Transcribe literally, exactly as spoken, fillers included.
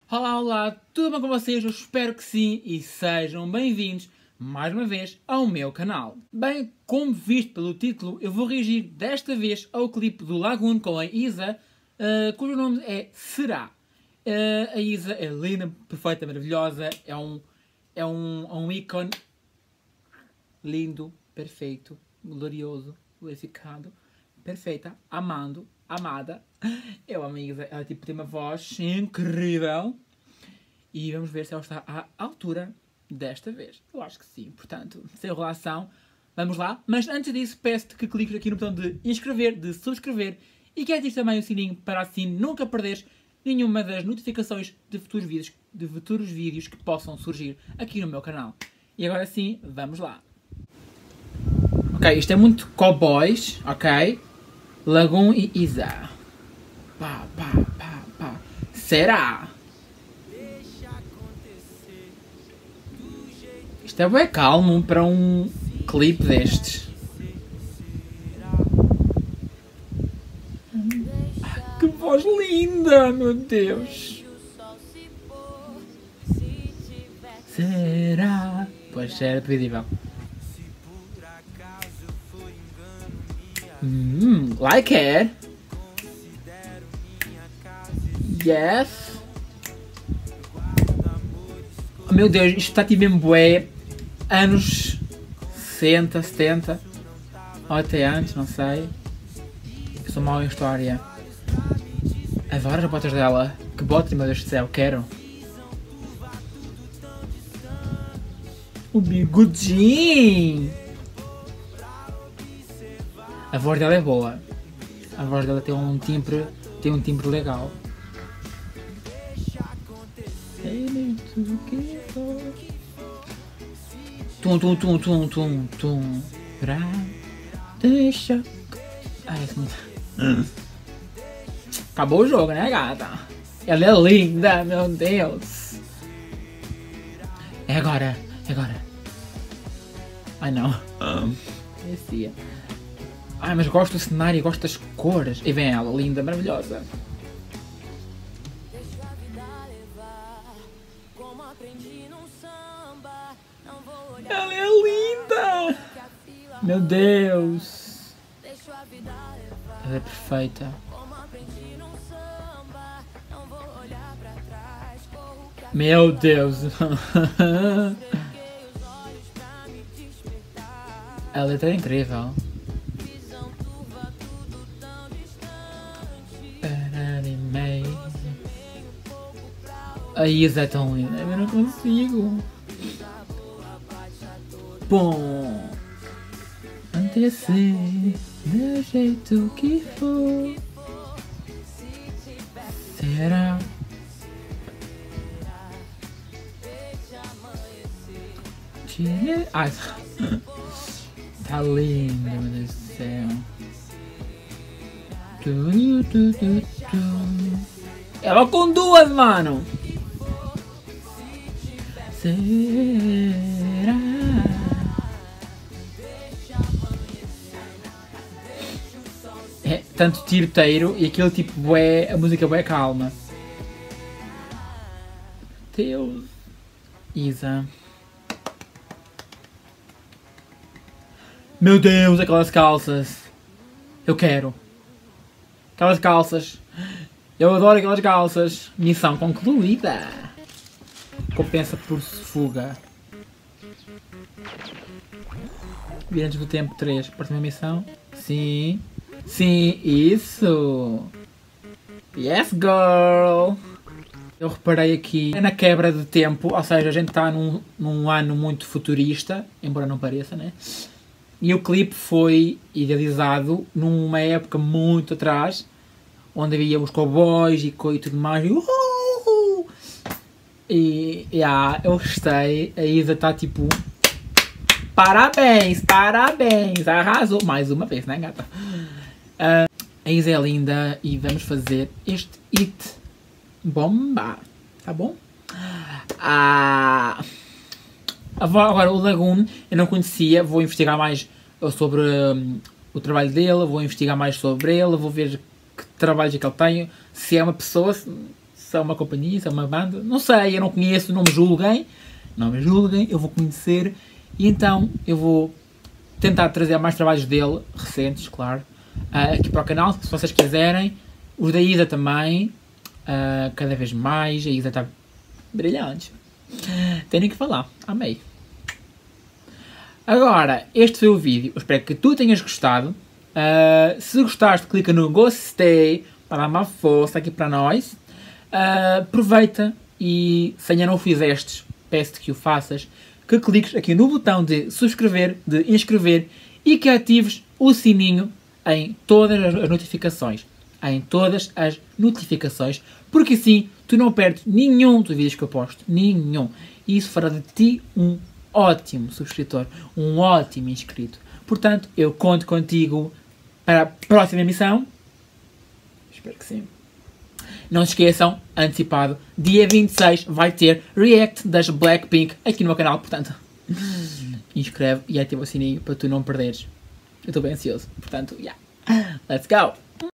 Olá, olá, tudo bem com vocês? Eu espero que sim e sejam bem-vindos mais uma vez ao meu canal. Bem, como visto pelo título, eu vou reagir desta vez ao clipe do Lagoon com a Isa, uh, cujo nome é Será. Uh, a Isa é linda, perfeita, maravilhosa, é um, é um, um ícone lindo, perfeito, glorioso, glorificado, perfeita, amando, amada. Eu amo a Isa, ela tipo, tem uma voz incrível. E vamos ver se ela está à altura desta vez. Eu acho que sim, portanto, sem enrolação, vamos lá. Mas antes disso, peço-te que cliques aqui no botão de inscrever, de subscrever e que atives também o sininho para assim nunca perderes nenhuma das notificações de futuros vídeos, de futuros vídeos que possam surgir aqui no meu canal. E agora sim, vamos lá. Ok, isto é muito cowboys, ok? Lagoon e Isa. Pá, pá, pá, pá. Será? Isto é bem calmo para um clipe destes. Ah, que voz linda, meu Deus! Será? Pois era pedível. Hum, like it. Yes. Oh, meu Deus, isto está tipo mesmo bué. Anos sessenta, setenta. Ou até antes, não sei. Eu sou mau em história. Adoro as botas dela. Que botas, meu Deus do céu, quero. O bigodinho. A voz dela é boa. A voz dela tem um timbre, tem um timbre legal. Tum, tum, tum, tum, tum, tum. Pra deixa. Ai, esse não... Acabou o jogo, né, gata? Ela é linda, meu Deus. É agora, é agora. Ai, não. Parecia. Ai, mas gosto do cenário, gosto das cores. E vem ela, linda, maravilhosa. Ela é linda! Meu Deus! Ela é perfeita. Meu Deus! Ela é tão incrível. A Isa é tão linda, eu não consigo. Bom, acontecer do jeito que for. Será? Tire... Ai, tá lindo, meu Deus do céu. Tu, tu, tu, tu. Ela com duas, mano. Será? É tanto tiroteiro e aquele tipo bué, a música bué calma. Deus. Isa. Meu Deus, aquelas calças. Eu quero. Aquelas calças. Eu adoro aquelas calças. Missão concluída. Compensa por fuga. Virantes do tempo três. Próxima missão. Sim. Sim, isso. Yes, girl. Eu reparei aqui na quebra de tempo. Ou seja, a gente está num, num ano muito futurista. Embora não pareça, né? E o clipe foi idealizado numa época muito atrás. Onde havia os cowboys e, e tudo mais. E, uh, e yeah, eu gostei. A Isa está tipo... Parabéns, parabéns. Arrasou. Mais uma vez, né, gata? Uh, a Isa é linda e vamos fazer este hit bomba. Tá bom? Ah, agora o Lagoon eu não conhecia. Vou investigar mais sobre um, o trabalho dele. Vou investigar mais sobre ele. Vou ver que trabalhos é que ele tem. Se é uma pessoa... Se se é uma companhia, se é uma banda, não sei, eu não conheço, não me julguem, não me julguem, eu vou conhecer e então eu vou tentar trazer mais trabalhos dele, recentes, claro, uh, aqui para o canal, se vocês quiserem, os da Isa também, uh, cada vez mais, a Isa está brilhante, tenho que falar, amei. Agora, este foi o vídeo, eu espero que tu tenhas gostado, uh, se gostaste clica no gostei, para dar uma força aqui para nós, uh, aproveita e se ainda não o fizestes, peço-te que o faças, que cliques aqui no botão de subscrever, de inscrever e que atives o sininho em todas as notificações, em todas as notificações, porque assim tu não perdes nenhum dos vídeos que eu posto, nenhum, e isso fará de ti um ótimo subscritor, um ótimo inscrito. Portanto, eu conto contigo para a próxima emissão. Espero que sim. Não se esqueçam, antecipado, dia vinte e seis vai ter react das Blackpink aqui no meu canal. Portanto, inscreve e ativa o sininho para tu não perderes. Eu estou bem ansioso. Portanto, yeah. Let's go!